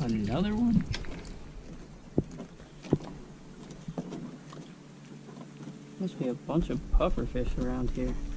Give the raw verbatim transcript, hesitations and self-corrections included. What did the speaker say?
Another one? Must be a bunch of pufferfish around here.